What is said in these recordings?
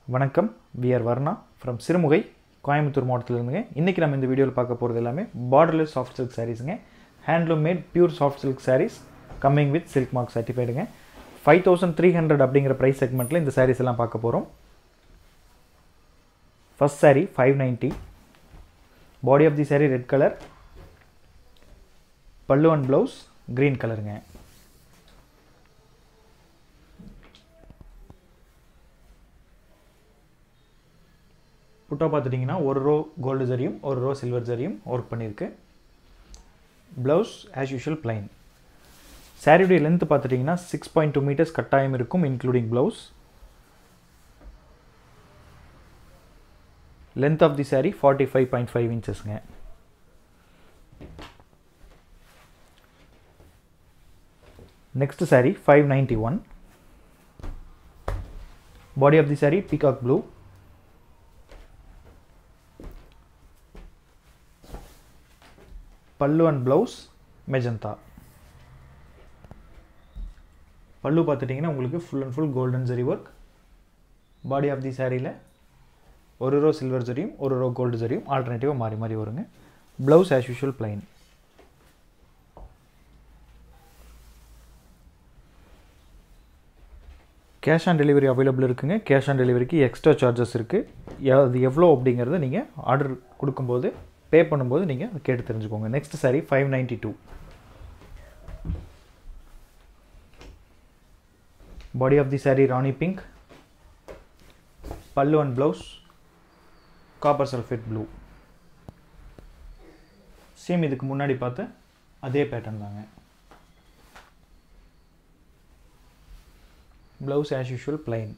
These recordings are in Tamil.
வணக்கம், we are Varna from Sirumugai Coimbatore மாவட்டத்திலிருந்துங்க. இன்றைக்கி நம்ம இந்த வீடியோவில் பார்க்க போகிறது எல்லாமே பார்டர்லெஸ் சாஃப்ட் சில்க் சாரீஸுங்க. Handloom made pure soft silk sarees coming with silk mark சர்டிஃபைடுங்க. 5300 அப்படிங்கிற ப்ரைஸ் செக்மெண்ட்டில் இந்த சாரீஸ் எல்லாம் பார்க்க போகிறோம். First saree 590. Body of the saree red colour, pallu and blouse green கலருங்க. புட்டா பார்த்துட்டிங்கன்னா ஒரு ரோ கோல்டு ஜரியும் ஒரு ரோ சில்வர் ஜரியும் ஒர்க் பண்ணியிருக்கு. Blouse as usual plain. சாரியுடைய லென்த் பார்த்துட்டிங்கன்னா 6.2 மீட்டர்ஸ் கட்டாயம் இருக்கும், including blouse. Length of the sorry 45.5 இன்ச்சஸ்ங்க. Next saree 591. Body of the saree peacock blue, pallu and blouse magenta. Pallu பார்த்துட்டிங்கன்னா உங்களுக்கு full and full golden zari work. Body of the சாரியில் ஒரு ரோ சில்வர் ஜரியும் ஒரு ரோ கோல்டு ஜரியும் ஆல்டர்னேட்டிவாக மாறி மாறி வருங்க. Blouse as usual plain. Cash on delivery available இருக்குங்க. கேஷ் ஆன் டெலிவரிக்கு எக்ஸ்ட்ரா சார்ஜஸ் இருக்குது. அது எவ்வளோ அப்படிங்கிறத நீங்கள் ஆர்டர் கொடுக்கும்போது பே பண்ணும்போது நீங்கள் கேட்டு தெரிஞ்சுக்கோங்க. Next saree 592. Body of the saree rani pink, pallu and blouse copper sulphate blue. Same இதுக்கு முன்னாடி பார்த்து அதே பேட்டர்ன் தாங்க. Blouse as usual plain.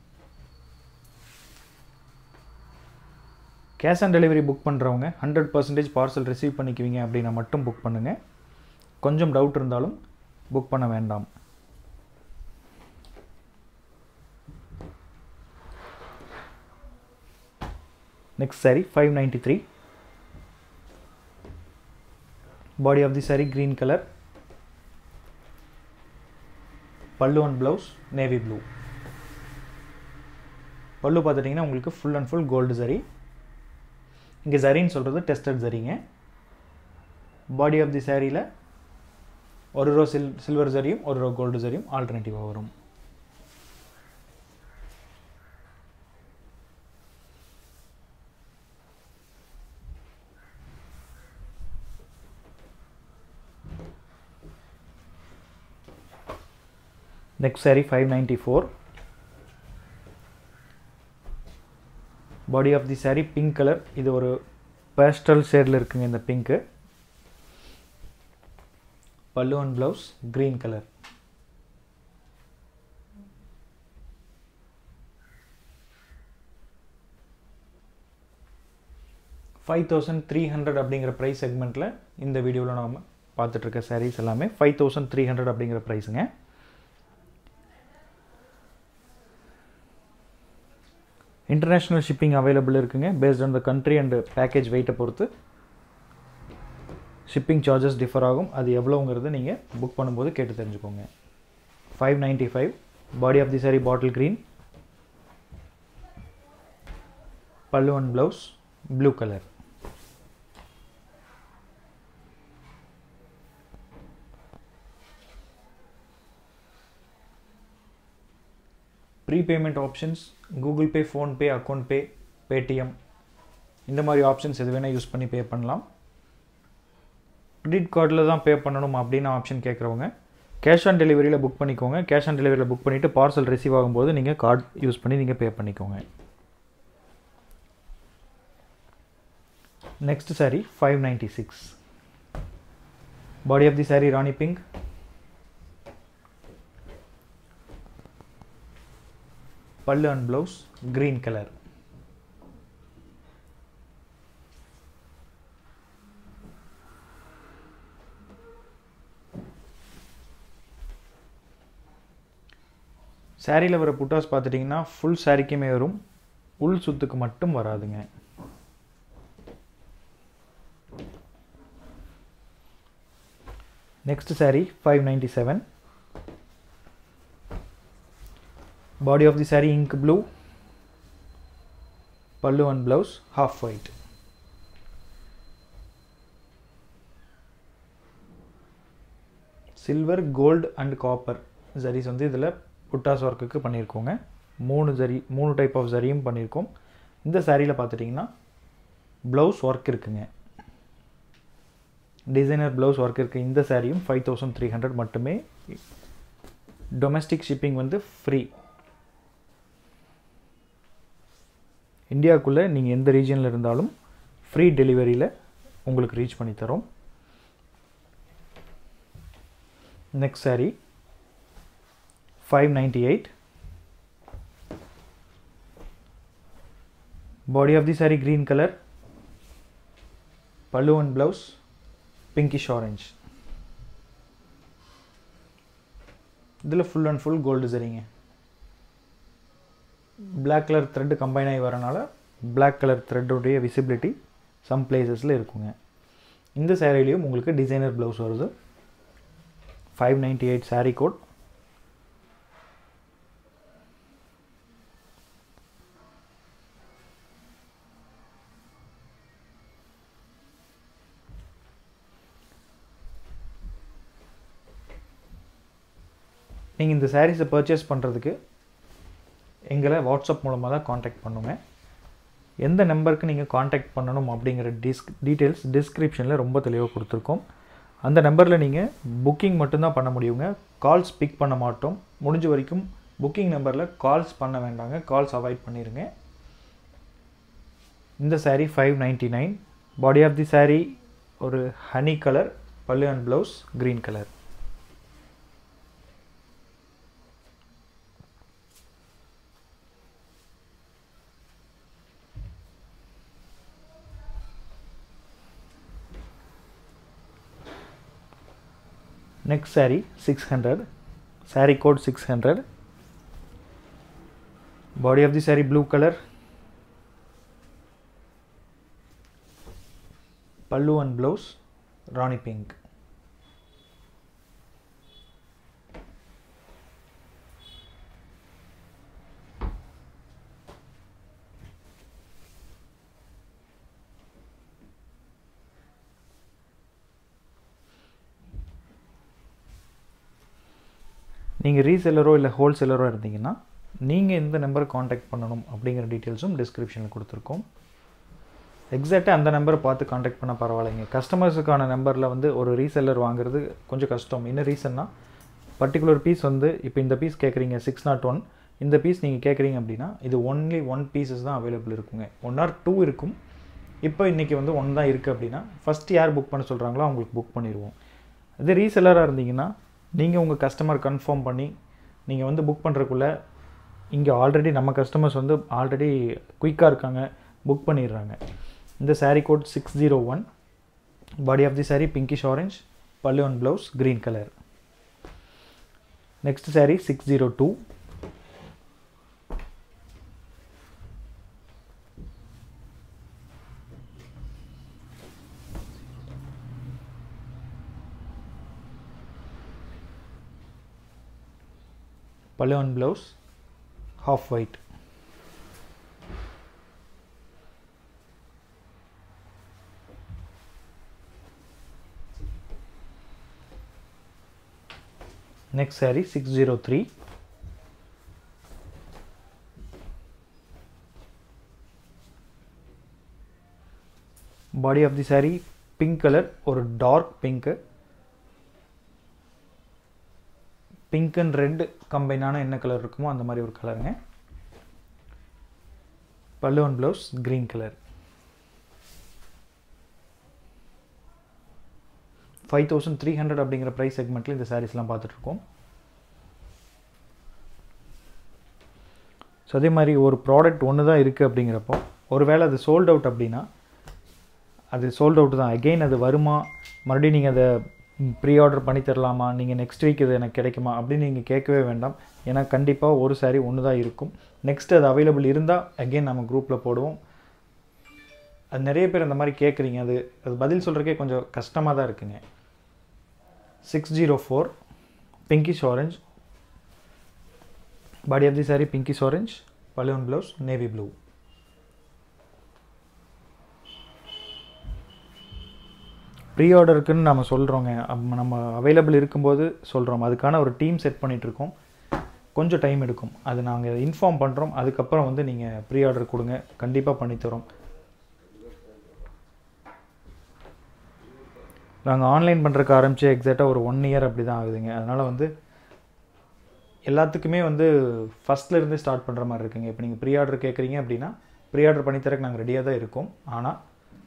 Cash on delivery book பண்ணுறவங்க 100% பார்சல் ரிசீவ் பண்ணிக்குவீங்க அப்படின்னா மட்டும் புக் பண்ணுங்கள். கொஞ்சம் டவுட் இருந்தாலும் புக் பண்ண வேண்டாம். Next saree 593. Body of the saree green colour, pallu and blouse navy blue. Pallu பார்த்துட்டிங்கன்னா உங்களுக்கு full and full gold zari. இங்கே ஜரின்னு சொல்கிறது டெஸ்டட் ஜரிங்க. பாடி ஆஃப் தி சாரியில் ஒரு ரோ சில்வர் ஜரியும் ஒரு ரோ கோல்டு ஜரியும் ஆல்டர்னேட்டிவாக வரும். Next saree 594. Body of the saree pink colour. இது ஒரு பேஸ்டல் ஷேடில் இருக்குங்க இந்த பிங்க்கு. பல்லு அண்ட் ப்ளவுஸ் க்ரீன் கலர். $5300 அப்படிங்கிற ப்ரைஸ் செக்மெண்ட்டில் இந்த வீடியோவில் நாம் பார்த்துட்ருக்க சாரீஸ் எல்லாமே 5300 அப்படிங்கிற ப்ரைஸுங்க. இன்டர்நேஷ்னல் ஷிப்பிங் அவைலபிள் இருக்குங்க. Based on the country and package வெயிட்டை பொறுத்து ஷிப்பிங் சார்ஜஸ் டிஃபர் ஆகும். அது எவ்வளோங்கிறது நீங்கள் புக் பண்ணும்போது கேட்டு தெரிஞ்சுக்கோங்க. 595. Body of the saree bottle green, pallu and blouse blue colour. Prepayment options Google Pay, PhonePe, account pay, Paytm இந்த மாதிரி ஆப்ஷன்ஸ் எது வேணால் யூஸ் பண்ணி பே பண்ணலாம். கிரெடிட் கார்டில் தான் பே பண்ணணும் அப்படின்னு ஆப்ஷன் கேட்குறவங்க கேஷ் ஆன் டெலிவரியில் புக் பண்ணிக்கோங்க. கேஷ் ஆன் டெலிவரியில் புக் பண்ணிவிட்டு பார்சல் ரிசீவ் ஆகும்போது நீங்கள் கார்டு யூஸ் பண்ணி நீங்கள் பே பண்ணிக்கோங்க. Next saree 596. Body of the saree rani pink, pallu and blouse green colour. சாரியில் வர புட்டாஸ் பார்த்துட்டிங்கன்னா ஃபுல் சாரிக்குமே வரும், உள் சுத்துக்கு மட்டும் வராதுங்க. Next saree 597. Body of the saree ink blue, pallu and blouse half white. Silver, gold and copper sarees வந்து இதில் புட்டாஸ் ஒர்க்குக்கு பண்ணியிருக்கோங்க. மூணு டைப் ஆஃப் சரியும் பண்ணியிருக்கோம். இந்த சாரியில் பார்த்துட்டிங்கன்னா ப்ளவுஸ் ஒர்க் இருக்குங்க, டிசைனர் ப்ளவுஸ் ஒர்க் இருக்குது. இந்த சாரியும் 5300 மட்டுமே. டொமஸ்டிக் ஷிப்பிங் வந்து ஃப்ரீ. இந்தியாவுக்குள்ளே நீங்கள் எந்த ரீஜனில் இருந்தாலும் ஃப்ரீ டெலிவரியில் உங்களுக்கு ரீச் பண்ணி தரோம். Next saree 598. Body of the saree green color, pallu and blouse pinkish orange. இதில் ஃபுல் அண்ட் ஃபுல் கோல்டு சரிங்க. பிளாக் கலர் த்ரெட் கம்பைன் ஆகி வரனால பிளாக் கலர் த்ரெட்டுடைய விசிபிலிட்டி சம் பிளேசஸில் இருக்குங்க. இந்த சாரிலையும் உங்களுக்கு டிசைனர் ப்ளவுஸ் வருது. 598 சாரீ கோட். நீங்கள் இந்த சாரீஸை பர்ச்சேஸ் பண்ணுறதுக்கு எங்களை வாட்ஸ்அப் மூலமாக தான் காண்டாக்ட் பண்ணுங்க. எந்த நம்பருக்கு நீங்கள் காண்டாக்ட் பண்ணணும் அப்படிங்கிற டீட்டெயில்ஸ் டிஸ்கிரிப்ஷனில் ரொம்ப தெளிவாக கொடுத்துருக்கோம். அந்த நம்பரில் நீங்கள் புக்கிங் மட்டும்தான் பண்ண முடியுங்க. கால்ஸ் பிக் பண்ண மாட்டோம். முடிஞ்ச வரைக்கும் புக்கிங் நம்பரில் கால்ஸ் பண்ண வேண்டாங்க, கால்ஸ் அவாய்ட் பண்ணிடுங்க. இந்த saree 599. Body of the saree ஒரு honey colour, pallu and blouse green colour. Next saree 600, saree code 600. Body of the saree blue color, pallu and blouse Rani pink. நீங்கள் ரீசெல்லரோ இல்லை ஹோல்சேலரோ இருந்தீங்கன்னா நீங்கள் எந்த நம்பரை காண்டாக்ட் பண்ணணும் அப்படிங்கிற டீட்டெயில்ஸும் டிஸ்கிரிப்ஷனில் கொடுத்துருக்கோம். எக்ஸாக்டாக அந்த நம்பரை பார்த்து காண்டாக்ட் பண்ண பரவாயில்லைங்க. கஸ்டமர்ஸுக்கான நம்பரில் வந்து ஒரு ரீசெல்லர் வாங்குறது கொஞ்சம் கஷ்டம். என்ன ரீசன்னா, பர்டிகுலர் பீஸ் வந்து இப்போ இந்த பீஸ் கேட்குறீங்க 601, இந்த பீஸ் நீங்கள் கேட்குறீங்க அப்படின்னா இது ஒன்லி 1 பீசஸ் தான் அவைலபிள் இருக்குங்க. 1 or 2 இருக்கும். இப்போ இன்றைக்கி வந்து 1 தான் இருக்குது அப்படின்னா ஃபஸ்ட்டு யார் புக் பண்ண சொல்கிறாங்களோ அவங்களுக்கு புக் பண்ணிடுவோம். இது ரீசெல்லராக இருந்தீங்கன்னா நீங்கள் உங்கள் கஸ்டமர் கன்ஃபார்ம் பண்ணி நீங்கள் வந்து புக் பண்ணுறக்குள்ளே இங்கே ஆல்ரெடி நம்ம கஸ்டமர்ஸ் வந்து ஆல்ரெடி குயிக்காக இருக்காங்க, புக் பண்ணிடுறாங்க. இந்த saree code 601. Body of the saree pinkish orange, pallu and blouse green colour. Next saree 602. pallu and blouse half white. Next saree 603. Body of the saree pink color or dark pink. Pink and red கம்பைனான என்ன கலர் இருக்குமோ அந்த மாதிரி ஒரு கலருங்க. பல்லு அண்ட் ப்ளவுஸ் க்ரீன் கலர். 5300 அப்படிங்கிற ப்ரைஸ் செக்மெண்ட்டில் இந்த சாரீஸ்லாம் பார்த்துட்ருக்கோம். ஸோ அதே மாதிரி ஒரு ப்ராடக்ட் ஒன்று தான் இருக்குது அப்படிங்கிறப்போ ஒருவேளை அது சோல்ட் அவுட் அப்படின்னா அது சோல்ட் அவுட் தான். அகெயின் அது வருமா, மறுபடியும் நீங்கள் அதை ப்ரீ ஆர்டர் பண்ணி தரலாமா, நீங்கள் நெக்ஸ்ட் வீக் இது எனக்கு கிடைக்குமா அப்படின்னு நீங்கள் கேட்கவே வேண்டாம். ஏன்னா கண்டிப்பாக ஒரு சாரீ ஒன்று தான் இருக்கும். நெக்ஸ்ட் அது அவைலபிள் இருந்தால் அகெயின் நம்ம குரூப்பில் போடுவோம். அது நிறைய பேர் அந்த மாதிரி கேட்குறீங்க, அது பதில் சொல்கிறக்கே கொஞ்சம் கஷ்டமாக தான் இருக்குங்க. 604 pinkish orange. Body of the saree pinkish orange, pallu and blouse navy blue. ப்ரீ ஆர்டருக்குன்னு நம்ம சொல்கிறோங்க, நம்ம அவைலபிள் இருக்கும்போது சொல்கிறோம். அதுக்கான ஒரு டீம் செட் பண்ணிகிட்ருக்கோம். கொஞ்சம் டைம் எடுக்கும், அது நாங்கள் இன்ஃபார்ம் பண்ணுறோம். அதுக்கப்புறம் வந்து நீங்கள் ப்ரீ ஆர்டர் கொடுங்க, கண்டிப்பாக பண்ணித்தரோம். நாங்கள் ஆன்லைன் பண்ணுறதுக்கு ஆரம்பித்து எக்ஸாக்டாக ஒரு 1 இயர் அப்படி தான் ஆகுதுங்க. அதனால் வந்து எல்லாத்துக்குமே வந்து ஃபஸ்ட்லேருந்து ஸ்டார்ட் பண்ணுற மாதிரி இருக்குங்க. இப்போ நீங்கள் ப்ரீ ஆர்டர் கேட்குறீங்க அப்படின்னா ப்ரீ ஆர்டர் பண்ணித்தரக்கு நாங்கள் ரெடியாக தான் இருக்கோம். ஆனால்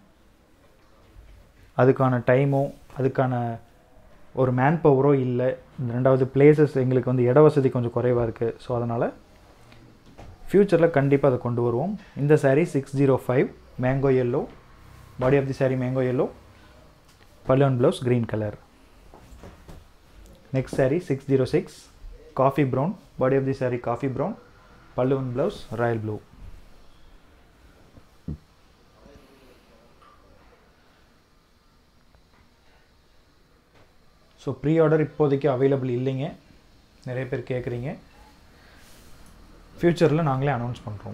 அதுக்கான டைமோ அதுக்கான ஒரு மேன் பவரோ இல்லை. ரெண்டாவது பிளேசஸ் எங்களுக்கு வந்து இட வசதி கொஞ்சம் குறைவாக இருக்குது. ஸோ அதனால் ஃப்யூச்சரில் கண்டிப்பாக அதை கொண்டு வருவோம். இந்த saree 605 mango yellow, body of the saree mango yellow, pallu and blouse green colour. Next saree 606 coffee brown, body of the saree coffee brown, pallu and blouse royal blue. So pre order இப்போதைக்கு அவைலபிள் இல்லைங்க, நிறைய பேர் கேட்குறீங்க. ஃப்யூச்சரில் நாங்களே அனௌன்ஸ் பண்ணுறோம்.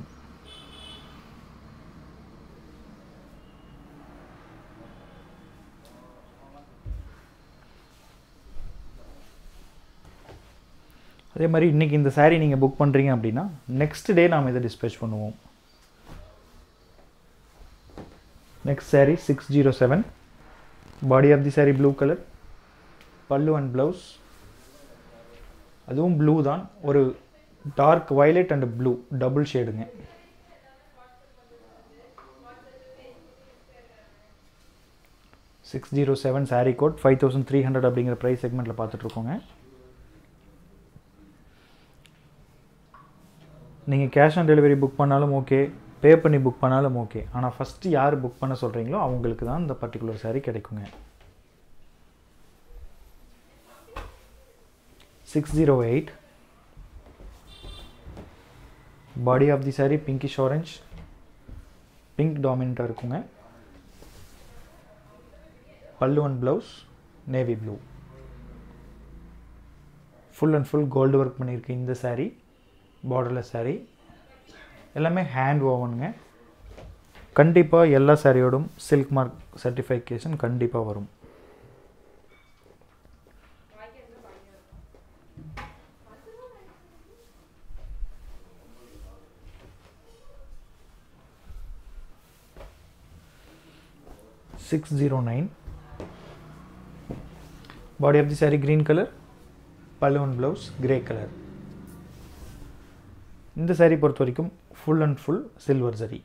அதே மாதிரி இன்றைக்கி இந்த சாரீ நீங்கள் புக் பண்ணுறீங்க அப்படின்னா நெக்ஸ்ட் டே நாம் இதை டிஸ்பேச் பண்ணுவோம். Next saree 607 body of the saree blue colour, pallu and blouse அதுவும் ப்ளூ தான், ஒரு dark violet and blue double ஷேடுங்க. $607 சாரீ கோட் 5300 அப்படிங்கிற ப்ரைஸ் செக்மெண்ட்டில் பார்த்துட்ருக்கோங்க. நீங்கள் கேஷ் ஆன் டெலிவரி புக் பண்ணாலும் ஓகே, பே பண்ணி புக் பண்ணாலும் ஓகே. ஆனால் ஃபஸ்ட்டு யார் புக் பண்ண சொல்கிறீங்களோ அவங்களுக்கு தான் இந்த பர்டிகுலர் சாரீ கிடைக்குங்க. 608 body of the saree pinkish orange, pink டாமினண்ட்டாக இருக்குங்க. Pallu and blouse navy blue, full and full gold work பண்ணியிருக்கு இந்த சாரீ. பார்டர்லெஸ் சாரீ, எல்லாமே ஹேண்ட் ஓவனுங்க. கண்டிப்பாக எல்லா சாரியோடும் சில்க் மார்க் சர்டிஃபிகேஷன் கண்டிப்பாக வரும். $609 body of the saree green colour, pallu and blouse grey colour. இந்த சாரீ பொறுத்த வரைக்கும் full and full silver zari.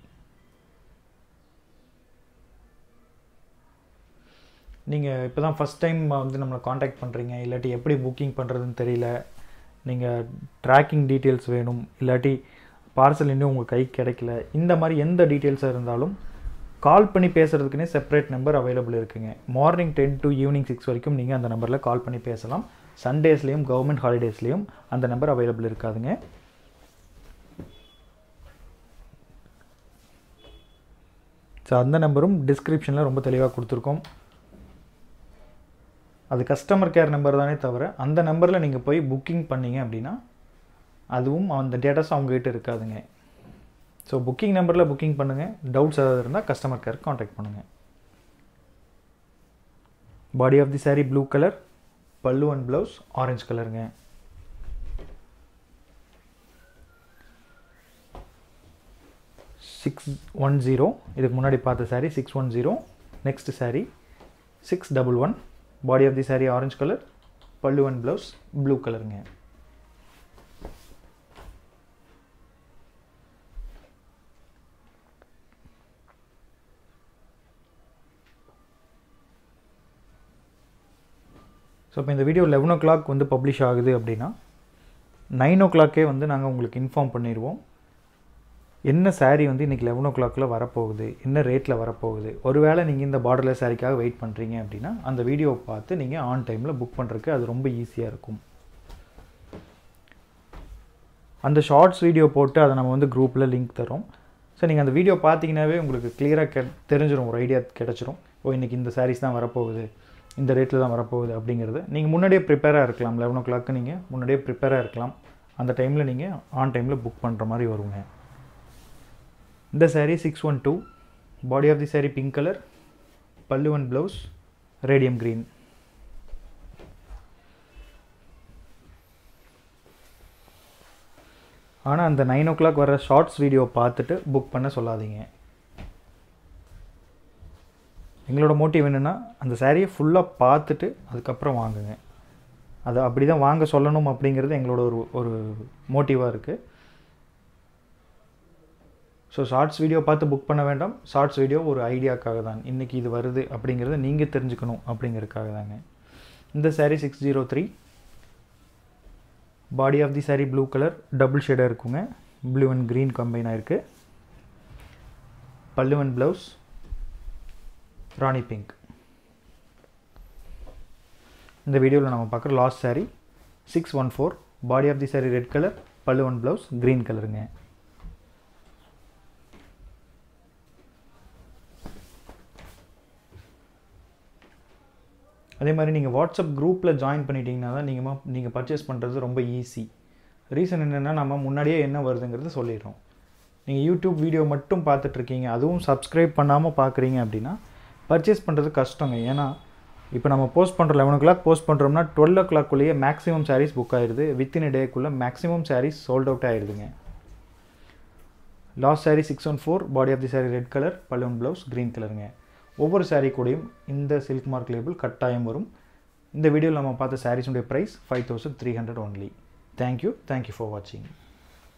நீங்கள் இப்போ தான் ஃபஸ்ட் டைம் வந்து நம்மளை காண்டாக்ட் பண்ணுறீங்க, இல்லாட்டி எப்படி புக்கிங் பண்ணுறதுன்னு தெரியல, நீங்கள் ட்ராக்கிங் டீட்டெயில்ஸ் வேணும், இல்லாட்டி பார்சல் இன்னும் உங்கள் கைக்கு கிடைக்கல, இந்த மாதிரி எந்த டீட்டெயில்ஸாக இருந்தாலும் கால் பண்ணி பேசுகிறதுக்குனே செப்பரேட் நம்பர் அவைலபிள் இருக்குங்க. மார்னிங் 10 to ஈவினிங் 6 வரைக்கும் நீங்கள் அந்த நம்பரில் கால் பண்ணி பேசலாம். சண்டேஸ்லேயும் கவர்மெண்ட் ஹாலிடேஸ்லேயும் அந்த நம்பர் அவைலபிள் இருக்காதுங்க. ஸோ அந்த நம்பரும் டிஸ்கிரிப்ஷனில் ரொம்ப தெளிவாக கொடுத்துருக்கோம். அது கஸ்டமர் கேர் நம்பர் தானே தவிர அந்த நம்பரில் நீங்கள் போய் புக்கிங் பண்ணிங்க அப்படின்னா அதுவும் அந்த டேட்டாஸ் அவங்ககிட்ட இருக்காதுங்க. ஸோ புக்கிங் நம்பரில் புக்கிங் பண்ணுங்கள். டவுட்ஸ் ஏதாவது இருந்தால் கஸ்டமர் கேர் காண்டாக்ட் பண்ணுங்கள். Body of the saree blue colour, pallu and blouse orange கலருங்க. $610 இதுக்கு முன்னாடி பார்த்த saree 610. Next saree 611 body of the saree orange colour, pallu and blouse blue கலருங்க. ஸோ இப்போ இந்த வீடியோ 11 o'clock வந்து பப்ளிஷ் ஆகுது அப்படின்னா 9 o'clock வந்து நாங்கள் உங்களுக்கு இன்ஃபார்ம் பண்ணிடுவோம். என்ன சாரீ வந்து இன்றைக்கி 11 o'clock வரப்போகுது, என்ன ரேட்டில் வரப்போகுது. ஒருவேளை நீங்கள் இந்த பார்டர்லெஸ் சாரீக்காக வெயிட் பண்ணுறீங்க அப்படின்னா அந்த வீடியோவை பார்த்து நீங்கள் ஆன் டைமில் புக் பண்ணுறதுக்கு அது ரொம்ப ஈஸியாக இருக்கும். அந்த ஷார்ட்ஸ் வீடியோ போட்டு அதை நம்ம வந்து குரூப்பில் லிங்க் தரோம். ஸோ நீங்கள் அந்த வீடியோ பார்த்தீங்கன்னாவே உங்களுக்கு கிளியராக தெரிஞ்சிடும், ஒரு ஐடியா கிடச்சிரும். ஓ இன்றைக்கி இந்த சாரீஸ் தான் வரப்போகுது, இந்த ரேட்டில் தான் வரப்போகுது அப்படிங்கிறது. நீங்கள் முன்னாடியே ப்ரிப்பேராக இருக்கலாம். 11 o'clock நீங்கள் முன்னாடியே ப்ரிப்பேராக இருக்கலாம். அந்த டைமில் நீங்கள் ஆன் டைமில் புக் பண்ணுற மாதிரி வருங்க. இந்த saree 612 body of the saree pink colour, pallu and blouse radium green. ஆனால் அந்த 9 o'clock வர ஷார்ட்ஸ் வீடியோ பார்த்துட்டு புக் பண்ண சொல்லாதீங்க. எங்களோட மோட்டிவ் என்னென்னா அந்த சாரியை ஃபுல்லாக பார்த்துட்டு அதுக்கப்புறம் வாங்குங்க. அதை அப்படி தான் வாங்க சொல்லணும் அப்படிங்கிறது எங்களோட ஒரு மோட்டிவாக இருக்குது. ஸோ ஷார்ட்ஸ் வீடியோ பார்த்து புக் பண்ண வேண்டாம். ஷார்ட்ஸ் வீடியோ ஒரு ஐடியாக்காக தான், இன்றைக்கி இது வருது அப்படிங்கிறத நீங்கள் தெரிஞ்சுக்கணும் அப்படிங்கிறதுக்காக தாங்க. இந்த saree 603. Body of the saree blue colour double ஷேடாக இருக்குங்க. ப்ளூ அண்ட் க்ரீன் கம்பைன் ஆகிருக்கு. பல்லு அண்ட் ப்ளவுஸ் ராணி பிங்க். இந்த வீடியோவில் நம்ம பார்க்குற last saree 614. Body of the saree red colour, pallu and blouse green கலருங்க. அதே மாதிரி நீங்கள் வாட்ஸ்அப் குரூப்பில் ஜாயின் பண்ணிட்டீங்கன்னா தான் நீங்கள் பர்ச்சேஸ் பண்ணுறது ரொம்ப ஈஸி. ரீசன் என்னென்னா நம்ம முன்னாடியே என்ன வருதுங்கிறது சொல்லிடுறோம். நீங்கள் யூடியூப் வீடியோ மட்டும் பார்த்துட்ருக்கீங்க, அதுவும் சப்ஸ்கிரைப் பண்ணாமல் பார்க்குறீங்க அப்படின்னா பர்ச்சேஸ் பண்ணுறது கஷ்டங்க. ஏன்னா இப்போ நம்ம போஸ்ட் பண்ணுறோம் 11 o'clock போஸ்ட் பண்ணுறோம்னா 12 o'clock மேக்ஸிமம் சாரீஸ் புக் ஆகிடுது. வித்தின் எ டேக்குள்ளே மேக்ஸிமம் சாரீஸ் சோல்ட் அவுட் ஆகிடுதுங்க. Last saree 614. Body of the saree red colour, pallu and blouse green கலருங்க. ஒவ்வொரு சாரீ கூடயும் இந்த சில்க் மார்க் லேபிள் கட்டாயம் வரும். இந்த வீடியோவில் நம்ம பார்த்த சாரீஸுடைய ப்ரைஸ் 5300 ஒன்லி. தேங்க்யூ ஃபார் வாட்சிங்.